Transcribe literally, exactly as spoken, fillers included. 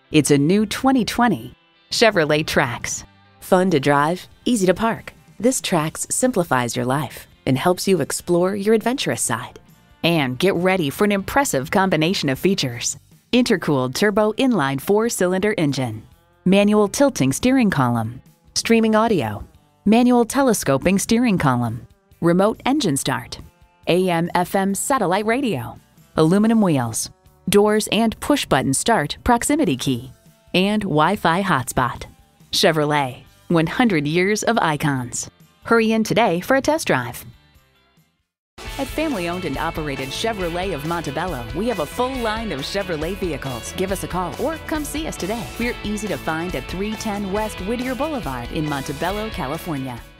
It's a new twenty twenty Chevrolet Trax. Fun to drive, easy to park. This Trax simplifies your life and helps you explore your adventurous side. And get ready for an impressive combination of features. Intercooled turbo inline four-cylinder engine, manual tilting steering column, streaming audio, manual telescoping steering column, remote engine start, A M F M satellite radio, aluminum wheels, doors and push-button start proximity key, and Wi-Fi hotspot. Chevrolet, one hundred years of icons. Hurry in today for a test drive. At family-owned and operated Chevrolet of Montebello, we have a full line of Chevrolet vehicles. Give us a call or come see us today. We're easy to find at three ten West Whittier Boulevard in Montebello, California.